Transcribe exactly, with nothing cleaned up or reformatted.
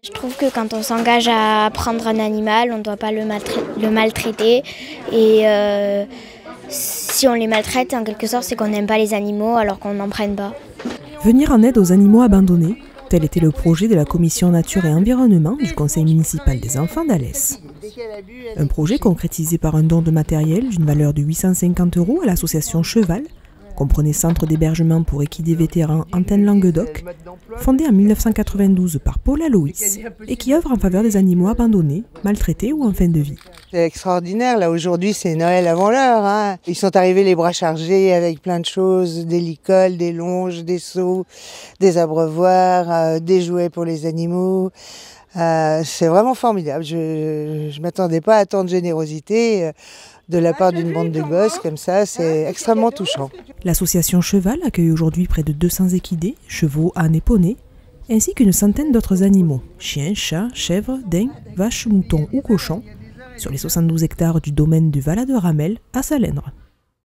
Je trouve que quand on s'engage à prendre un animal, on ne doit pas le, maltra- le maltraiter. Et euh, si on les maltraite, en quelque sorte, c'est qu'on n'aime pas les animaux alors qu'on n'en prenne pas. Venir en aide aux animaux abandonnés, tel était le projet de la commission nature et environnement du conseil municipal des enfants d'Alès. Un projet concrétisé par un don de matériel d'une valeur de huit cent cinquante euros à l'association Cheval, comprenait Centre d'hébergement pour équidés vétérans Antenne Languedoc, fondé en mille neuf cent quatre-vingt-douze par Paul Aloïs et qui œuvre en faveur des animaux abandonnés, maltraités ou en fin de vie. C'est extraordinaire, là aujourd'hui c'est Noël avant l'heure. Hein. Ils sont arrivés les bras chargés avec plein de choses, des licoles, des longes, des seaux, des abreuvoirs, euh, des jouets pour les animaux. Euh, c'est vraiment formidable, je ne m'attendais pas à tant de générosité. Euh, de la part d'une bande de gosses comme ça, c'est extrêmement touchant. L'association Cheval accueille aujourd'hui près de deux cents équidés, chevaux, ânes et poneys, ainsi qu'une centaine d'autres animaux, chiens, chats, chèvres, daims, vaches, moutons ou cochons, sur les soixante-douze hectares du domaine du Vala de Ramel à Salèndre.